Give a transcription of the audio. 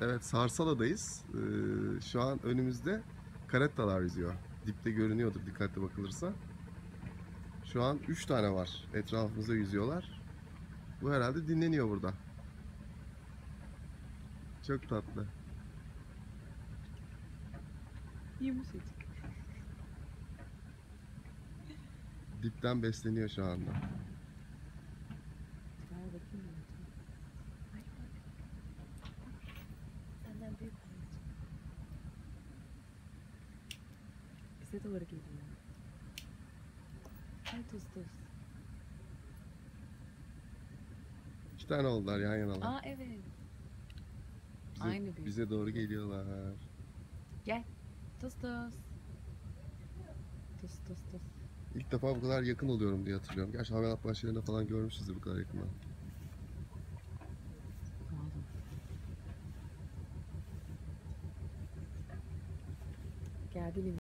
Evet, Sarsala'dayız. Şu an önümüzde karettalar yüzüyor. Dipte görünüyordur dikkatli bakılırsa. Şu an 3 tane var. Etrafımızda yüzüyorlar. Bu herhalde dinleniyor burada. Çok tatlı. Yumuşacık. Dipten besleniyor şu anda. Ver bakayım mı? Ay bak. Senden büyük anneciğim. Bize doğru geliyor. Ay tuz tuz. 2 tane oldular yan yanalar. Aa evet. Bize, Aynı büyük. bize doğru geliyorlar. Gel. Tuz tuz. Tuz tuz tuz. İlk defa bu kadar yakın oluyorum diye hatırlıyorum. Gerçi hayvanat bahçelerinde falan görmüşüzdür bu kadar yakından. Oğlum. Geldi